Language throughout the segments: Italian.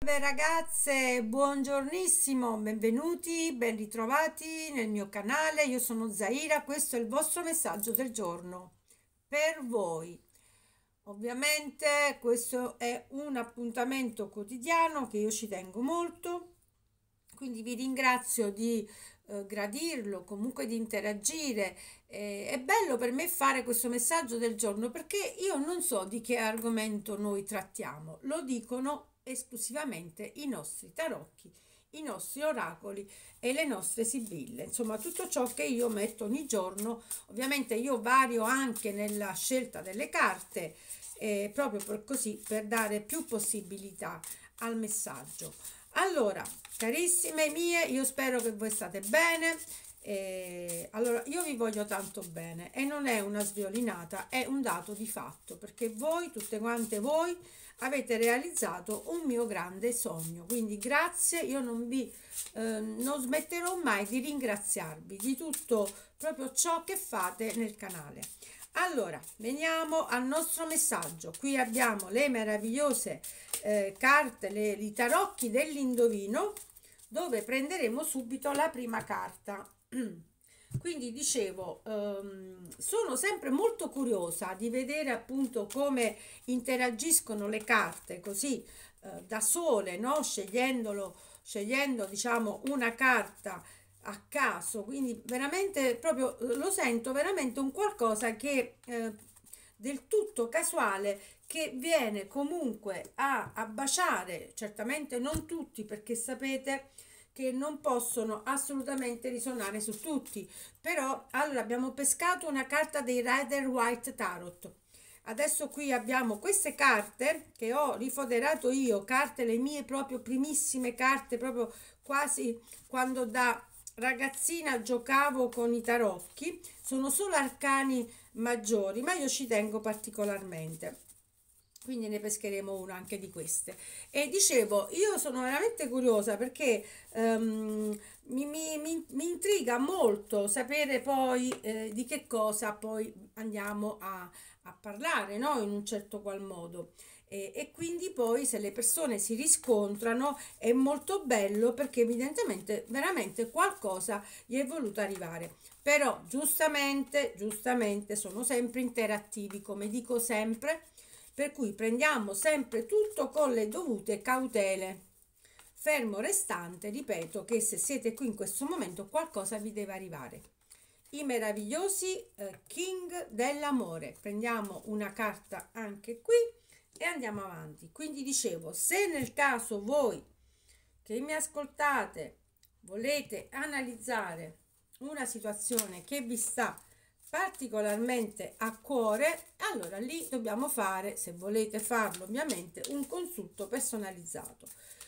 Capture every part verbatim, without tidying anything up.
Salve ragazze, buongiornissimo, benvenuti, ben ritrovati nel mio canale. Io sono Zaira, questo è il vostro messaggio del giorno per voi. Ovviamente questo è un appuntamento quotidiano che io ci tengo molto, quindi vi ringrazio di eh, gradirlo, comunque di interagire. Eh, è bello per me fare questo messaggio del giorno perché io non so di che argomento noi trattiamo, lo dicono esclusivamente i nostri tarocchi, i nostri oracoli e le nostre sibille, insomma tutto ciò che io metto ogni giorno. Ovviamente io vario anche nella scelta delle carte, eh, proprio per così, per dare più possibilità al messaggio. Allora, carissime mie, io spero che voi state bene. Eh, allora, io vi voglio tanto bene e non è una sviolinata, è un dato di fatto, perché voi, tutte quante voi, avete realizzato un mio grande sogno. Quindi grazie, io non vi eh, non smetterò mai di ringraziarvi di tutto proprio ciò che fate nel canale. Allora, veniamo al nostro messaggio. Qui abbiamo le meravigliose eh, carte, le, i tarocchi dell'indovino, dove prenderemo subito la prima carta. Quindi dicevo, ehm, sono sempre molto curiosa di vedere appunto come interagiscono le carte così eh, da sole, no? Scegliendolo, scegliendo diciamo una carta a caso, quindi veramente proprio eh, lo sento veramente un qualcosa che eh, del tutto casuale, che viene comunque a, a baciare, certamente non tutti, perché sapete che non possono assolutamente risuonare su tutti, però allora abbiamo pescato una carta dei Rider White Tarot. Adesso qui abbiamo queste carte che ho rifoderato io, carte, le mie proprio primissime carte, proprio quasi quando da ragazzina giocavo con i tarocchi. Sono solo arcani maggiori, ma io ci tengo particolarmente, quindi ne pescheremo una anche di queste. E dicevo, io sono veramente curiosa perché ehm, mi, mi- mi- mi intriga molto sapere poi eh, di che cosa poi andiamo a, a parlare, no? In un certo qual modo. E, e quindi poi se le persone si riscontrano è molto bello, perché evidentemente veramente qualcosa gli è voluto arrivare. Però giustamente, giustamente sono sempre interattivi, come dico sempre, per cui prendiamo sempre tutto con le dovute cautele, fermo restante, ripeto, che se siete qui in questo momento qualcosa vi deve arrivare. I meravigliosi eh, King dell'amore. Prendiamo una carta anche qui e andiamo avanti. Quindi dicevo, se nel caso voi che mi ascoltate volete analizzare una situazione che vi sta particolarmente a cuore, allora lì dobbiamo fare, se volete farlo ovviamente, un consulto personalizzato.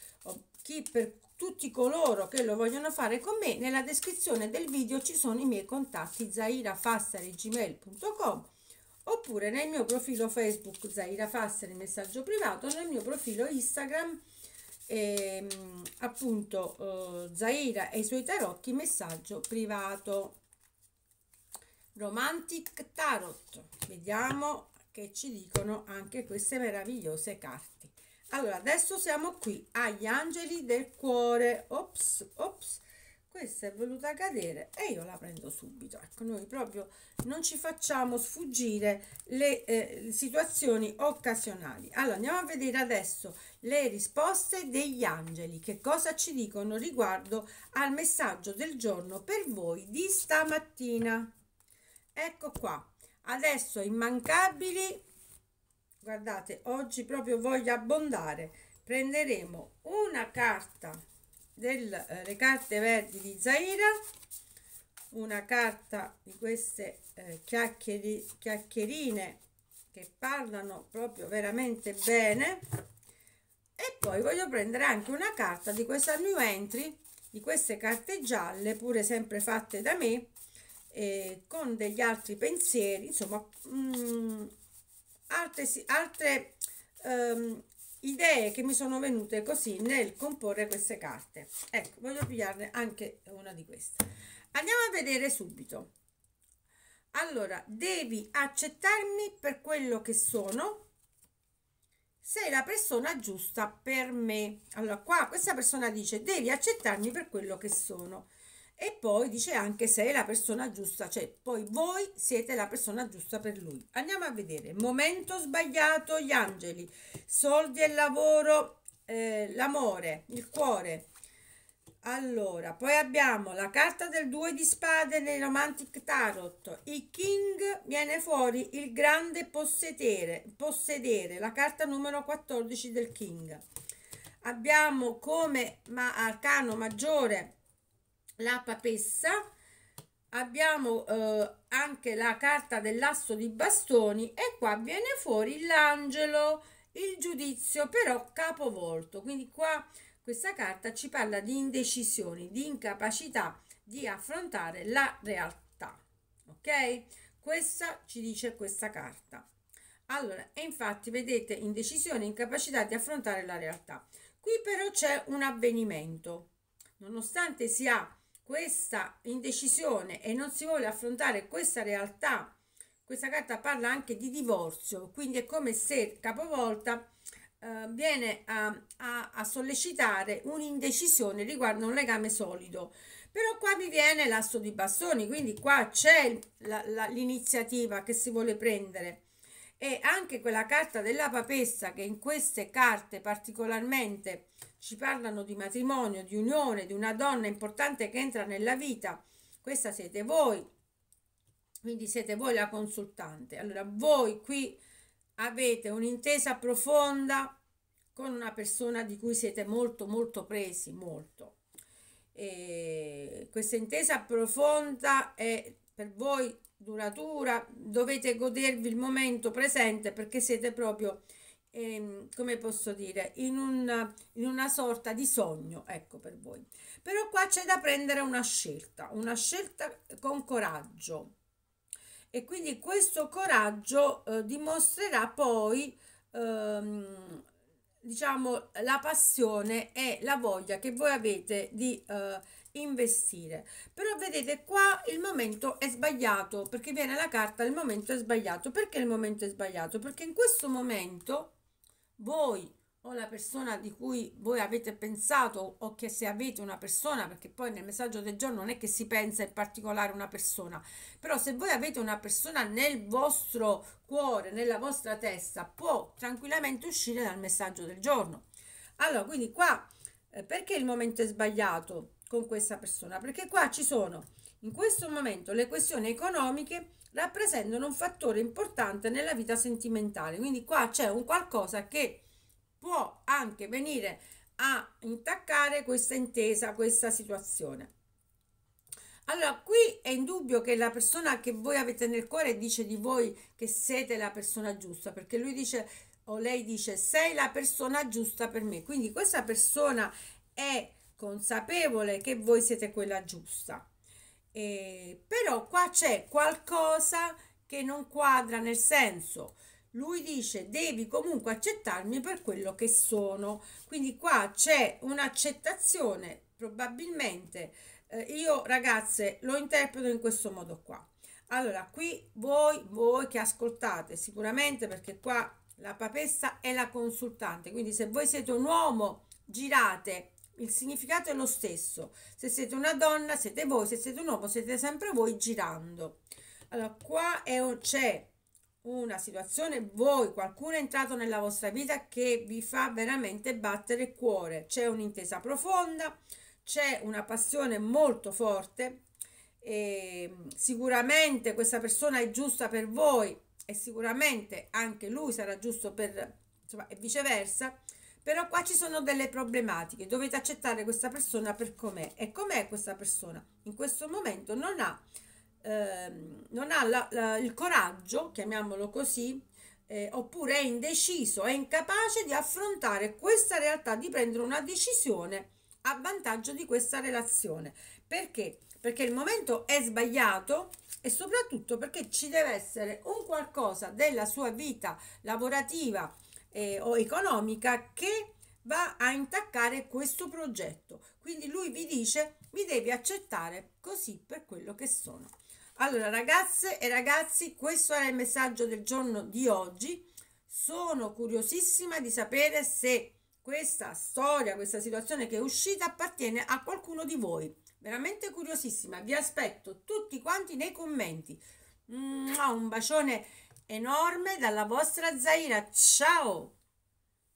Chi, per tutti coloro che lo vogliono fare con me, nella descrizione del video ci sono i miei contatti zaira fassari gmail punto com, oppure nel mio profilo Facebook Zaira Fassari messaggio privato, nel mio profilo Instagram ehm, appunto eh, Zaira e i suoi tarocchi messaggio privato. Romantic Tarot, vediamo che ci dicono anche queste meravigliose carte. Allora, adesso siamo qui agli angeli del cuore. Ops, ops, questa è voluta cadere e io la prendo subito. Ecco, noi proprio non ci facciamo sfuggire le eh, situazioni occasionali. Allora, andiamo a vedere adesso le risposte degli angeli, che cosa ci dicono riguardo al messaggio del giorno per voi di stamattina. Ecco qua, adesso immancabili, guardate, oggi proprio voglio abbondare. Prenderemo una carta delle eh, carte verdi di Zaira, una carta di queste eh, chiacchieri, chiacchierine che parlano proprio veramente bene, e poi voglio prendere anche una carta di questa new entry, di queste carte gialle, pure sempre fatte da me, eh, con degli altri pensieri, insomma, mh, altre, altre um, idee che mi sono venute così nel comporre queste carte. Ecco, voglio pigliarne anche una di queste. Andiamo a vedere subito. Allora, devi accettarmi per quello che sono sei la persona giusta per me. Allora qua questa persona dice devi accettarmi per quello che sono, e poi dice anche sei la persona giusta, cioè poi voi siete la persona giusta per lui. Andiamo a vedere. Momento sbagliato, gli angeli, soldi e lavoro, eh, l'amore, il cuore. Allora, poi abbiamo la carta del due di spade nei Romantic Tarot. Il King, viene fuori il grande possedere, possedere, la carta numero quattordici del King. Abbiamo come ma, arcano maggiore la papessa. Abbiamo eh, anche la carta dell'asso di bastoni, e qua viene fuori l'angelo, il giudizio, però capovolto. Quindi qua questa carta ci parla di indecisioni, di incapacità di affrontare la realtà, ok? Questa ci dice questa carta. Allora, e infatti vedete, indecisione, incapacità di affrontare la realtà. Qui però c'è un avvenimento. Nonostante si ha questa indecisione e non si vuole affrontare questa realtà, questa carta parla anche di divorzio, quindi è come se capovolta Uh, viene a, a, a sollecitare un'indecisione riguardo un legame solido. Però qua mi viene l'asso di bastoni, quindi qua c'è l'iniziativa che si vuole prendere, e anche quella carta della papessa, che in queste carte particolarmente ci parlano di matrimonio, di unione, di una donna importante che entra nella vita. Questa siete voi, quindi siete voi la consultante. Allora voi qui avete un'intesa profonda con una persona di cui siete molto molto presi, molto. E questa intesa profonda è per voi duratura, dovete godervi il momento presente, perché siete proprio, ehm, come posso dire, in, un, in una sorta di sogno, ecco, per voi. Però qua c'è da prendere una scelta, una scelta con coraggio. E quindi questo coraggio eh, dimostrerà poi ehm, diciamo la passione e la voglia che voi avete di eh, investire. Però vedete qua il momento è sbagliato, perché viene la carta il momento è sbagliato. Perché il momento è sbagliato? Perché in questo momento voi o la persona di cui voi avete pensato, o che se avete una persona, perché poi nel messaggio del giorno non è che si pensa in particolare una persona, però se voi avete una persona nel vostro cuore, nella vostra testa, può tranquillamente uscire dal messaggio del giorno. Allora, quindi qua eh, perché il momento è sbagliato con questa persona? Perché qua ci sono in questo momento le questioni economiche rappresentano un fattore importante nella vita sentimentale, quindi qua c'è un qualcosa che può anche venire a intaccare questa intesa, questa situazione. Allora, qui è indubbio che la persona che voi avete nel cuore dice di voi che siete la persona giusta, perché lui dice o lei dice sei la persona giusta per me, quindi questa persona è consapevole che voi siete quella giusta. E, però qua c'è qualcosa che non quadra, nel senso, lui dice devi comunque accettarmi per quello che sono, quindi qua c'è un'accettazione probabilmente. Eh, io ragazze lo interpreto in questo modo qua. Allora qui voi voi che ascoltate sicuramente, perché qua la papessa è la consultante, quindi se voi siete un uomo girate, il significato è lo stesso. Se siete una donna siete voi, se siete un uomo siete sempre voi girando. Allora qua c'è una situazione, voi, qualcuno è entrato nella vostra vita che vi fa veramente battere il cuore, c'è un'intesa profonda, c'è una passione molto forte, e sicuramente questa persona è giusta per voi e sicuramente anche lui sarà giusto per, insomma, e viceversa. Però qua ci sono delle problematiche, dovete accettare questa persona per com'è. E com'è questa persona? In questo momento non ha ehm, non ha la, la, il coraggio, chiamiamolo così, eh, oppure è indeciso, è incapace di affrontare questa realtà, di prendere una decisione a vantaggio di questa relazione. Perché? Perché il momento è sbagliato, e soprattutto perché ci deve essere un qualcosa della sua vita lavorativa eh, o economica che va a intaccare questo progetto. Quindi lui vi dice mi devi accettare così per quello che sono. Allora ragazze e ragazzi, questo era il messaggio del giorno di oggi. Sono curiosissima di sapere se questa storia, questa situazione che è uscita appartiene a qualcuno di voi. Veramente curiosissima. Vi aspetto tutti quanti nei commenti. Mua, un bacione enorme dalla vostra Zaira. Ciao!